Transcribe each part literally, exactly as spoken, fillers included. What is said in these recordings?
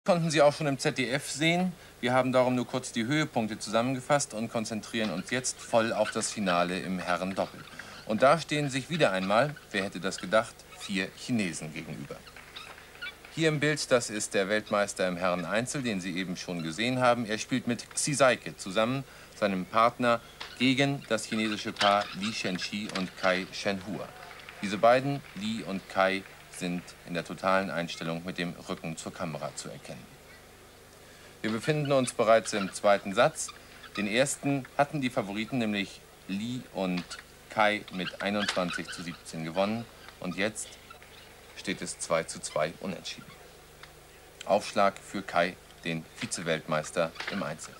Konnten Sie auch schon im Z D F sehen. Wir haben darum nur kurz die Höhepunkte zusammengefasst und konzentrieren uns jetzt voll auf das Finale im Herrendoppel. Und da stehen sich wieder einmal, wer hätte das gedacht, vier Chinesen gegenüber. Hier im Bild, das ist der Weltmeister im Herreneinzel, den Sie eben schon gesehen haben. Er spielt mit Xi Saike zusammen, seinem Partner, gegen das chinesische Paar Li Shenxi und Cai Shenhua. Diese beiden, Li und Cai, sind in der totalen Einstellung mit dem Rücken zur Kamera zu erkennen. Wir befinden uns bereits im zweiten Satz. Den ersten hatten die Favoriten, nämlich Li und Cai, mit einundzwanzig zu siebzehn gewonnen. Und jetzt steht es zwei zu zwei unentschieden. Aufschlag für Cai, den Vize-Weltmeister im Einzel.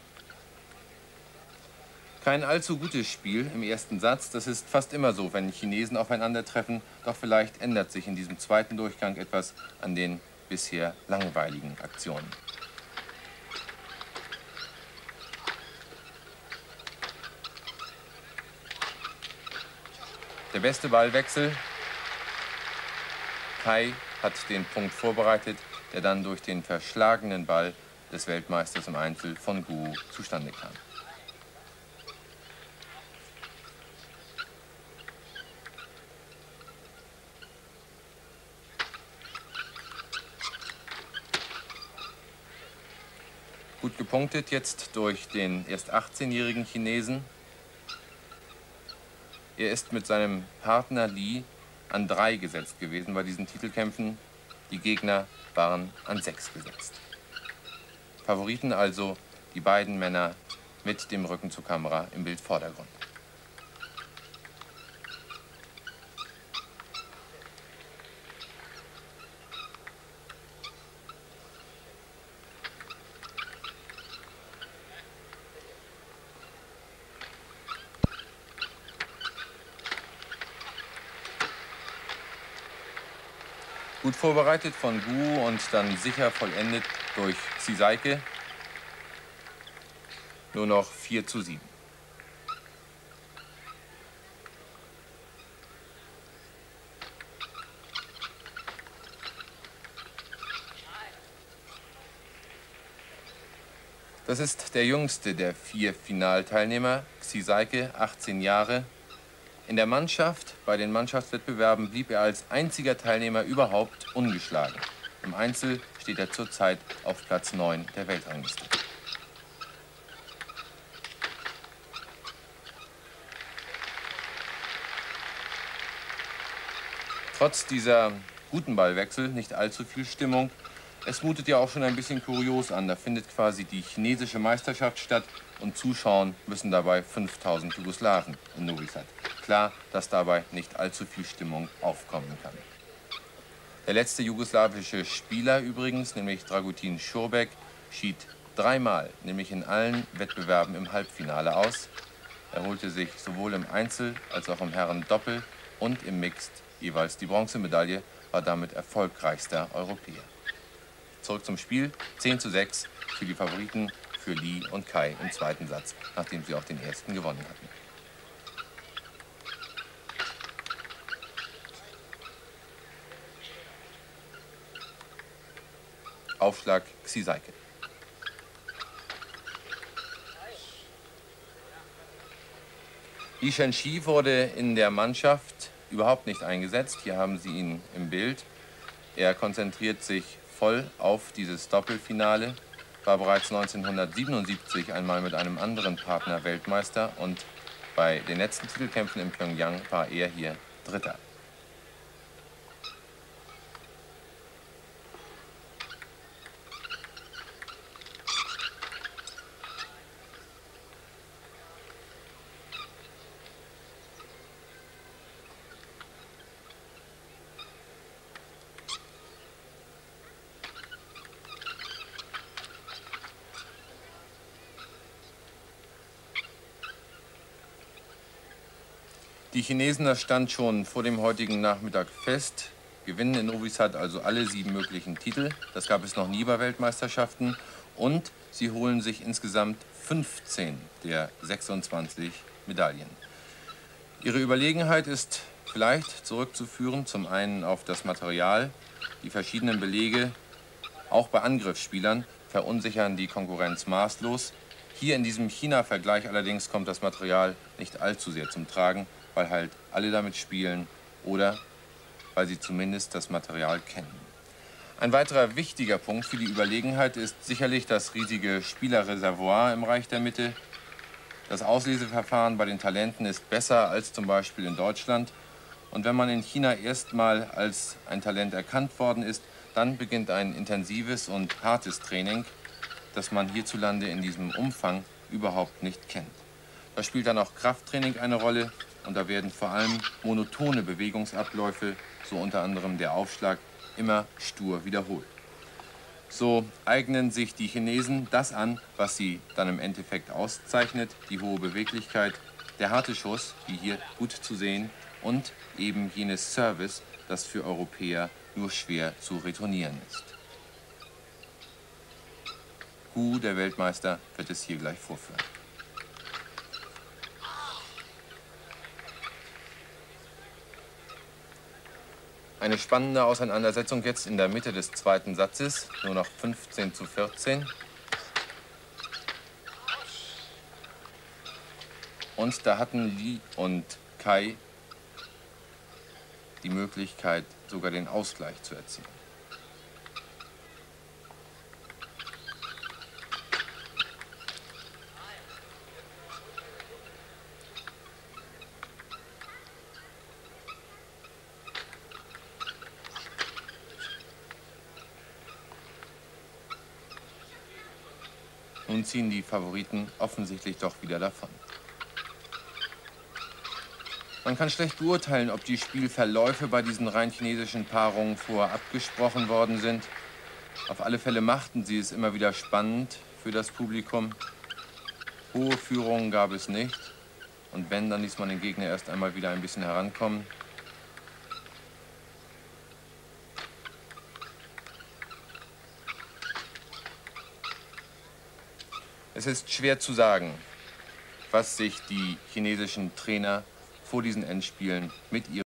Kein allzu gutes Spiel im ersten Satz. Das ist fast immer so, wenn Chinesen aufeinandertreffen. Doch vielleicht ändert sich in diesem zweiten Durchgang etwas an den bisher langweiligen Aktionen. Der beste Ballwechsel. Cai hat den Punkt vorbereitet, der dann durch den verschlagenen Ball des Weltmeisters im Einzel von Gu zustande kam. Gut gepunktet jetzt durch den erst achtzehnjährigen Chinesen. Er ist mit seinem Partner Li an drei gesetzt gewesen bei diesen Titelkämpfen. Die Gegner waren an sechs gesetzt. Favoriten also die beiden Männer mit dem Rücken zur Kamera im Bildvordergrund. Gut vorbereitet von Gu und dann sicher vollendet durch Xi Saike. Nur noch vier zu sieben. Das ist der jüngste der vier Finalteilnehmer, Xi Saike, achtzehn Jahre. In der Mannschaft, bei den Mannschaftswettbewerben, blieb er als einziger Teilnehmer überhaupt ungeschlagen. Im Einzel steht er zurzeit auf Platz neun der Weltrangliste. Trotz dieser guten Ballwechsel nicht allzu viel Stimmung. Es mutet ja auch schon ein bisschen kurios an. Da findet quasi die chinesische Meisterschaft statt und zuschauen müssen dabei fünftausend Jugoslawen in Novi Sad. Klar, dass dabei nicht allzu viel Stimmung aufkommen kann. Der letzte jugoslawische Spieler übrigens, nämlich Dragutin Šurbek, schied dreimal, nämlich in allen Wettbewerben im Halbfinale aus. Er holte sich sowohl im Einzel als auch im Herrendoppel und im Mixed jeweils die Bronzemedaille, war damit erfolgreichster Europäer. Zurück zum Spiel, zehn zu sechs für die Favoriten, für Li und Cai im zweiten Satz, nachdem sie auch den ersten gewonnen hatten. Aufschlag Xi Saike. Li Shenxi wurde in der Mannschaft überhaupt nicht eingesetzt. Hier haben Sie ihn im Bild. Er konzentriert sich voll auf dieses Doppelfinale, war bereits neunzehnhundertsiebenundsiebzig einmal mit einem anderen Partner Weltmeister und bei den letzten Titelkämpfen in Pjöngjang war er hier Dritter. Die Chinesen, das stand schon vor dem heutigen Nachmittag fest, gewinnen in Novi Sad also alle sieben möglichen Titel. Das gab es noch nie bei Weltmeisterschaften. Und sie holen sich insgesamt fünfzehn der sechsundzwanzig Medaillen. Ihre Überlegenheit ist vielleicht zurückzuführen, zum einen auf das Material, die verschiedenen Belege Auch bei Angriffsspielern verunsichern die Konkurrenz maßlos. Hier in diesem China-Vergleich allerdings kommt das Material nicht allzu sehr zum Tragen, weil halt alle damit spielen oder weil sie zumindest das Material kennen. Ein weiterer wichtiger Punkt für die Überlegenheit ist sicherlich das riesige Spielerreservoir im Reich der Mitte. Das Ausleseverfahren bei den Talenten ist besser als zum Beispiel in Deutschland. Und wenn man in China erstmal als ein Talent erkannt worden ist, dann beginnt ein intensives und hartes Training, das man hierzulande in diesem Umfang überhaupt nicht kennt. Da spielt dann auch Krafttraining eine Rolle und da werden vor allem monotone Bewegungsabläufe, so unter anderem der Aufschlag, immer stur wiederholt. So eignen sich die Chinesen das an, was sie dann im Endeffekt auszeichnet, die hohe Beweglichkeit, der harte Schuss, wie hier gut zu sehen, und eben jenes Service, das für Europäer nur schwer zu retournieren ist. Hu, der Weltmeister, wird es hier gleich vorführen. Eine spannende Auseinandersetzung jetzt in der Mitte des zweiten Satzes, nur noch fünfzehn zu vierzehn. Und da hatten Li und Kai die Möglichkeit, sogar den Ausgleich zu erzielen. Nun ziehen die Favoriten offensichtlich doch wieder davon. Man kann schlecht beurteilen, ob die Spielverläufe bei diesen rein chinesischen Paarungen vorab abgesprochen worden sind. Auf alle Fälle machten sie es immer wieder spannend für das Publikum. Hohe Führungen gab es nicht. Und wenn, dann ließ man den Gegner erst einmal wieder ein bisschen herankommen. Es ist schwer zu sagen, was sich die chinesischen Trainer vor diesen Endspielen mit ihren